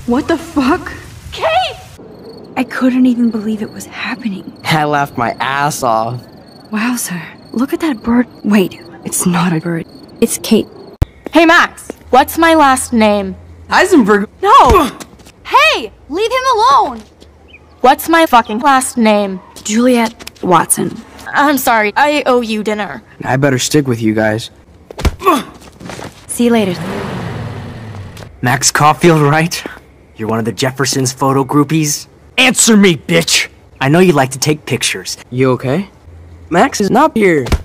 What the fuck? Kate! I couldn't even believe it was happening. I laughed my ass off. Wow, sir. Look at that bird. Wait, it's not a bird. It's Kate. Hey, Max, what's my last name? Heisenberg. No! Hey, leave him alone! What's my fucking last name? Juliet Watson. I'm sorry, I owe you dinner. I better stick with you guys. See you later. Max Caulfield, right? You're one of the Jefferson's photo groupies? Answer me, bitch! I know you like to take pictures. You okay? Max is not here.